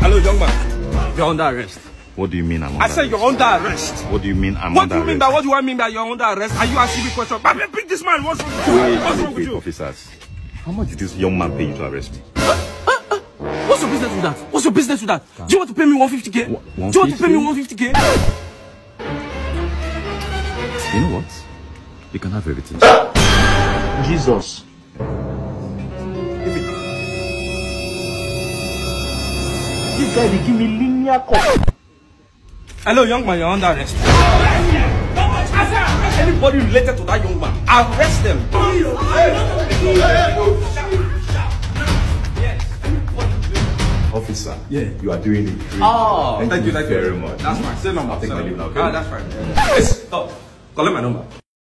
Hello, young man. You're under arrest. What do you mean I'm under arrest? I said you're under arrest. What do you mean I'm what under do you mean arrest? by what do I mean by you're under arrest? Are you asking me questions? Pick this man. What's wrong with you? What's wrong with you? Officers. How much did this young man pay you to arrest me? What's your business with that? What's your business with that? Do you want to pay me 150k? Do you want to pay me 150k? You know what? You can have everything. Jesus. This guy, they give me linear cut. Hello, young man, you're under arrest. Anybody related to that young man, arrest them. Officer, you are doing it great. Oh, thank you very much. That's fine. Say number. I'll take my leave now, okay? That's fine. Stop. Collect my number.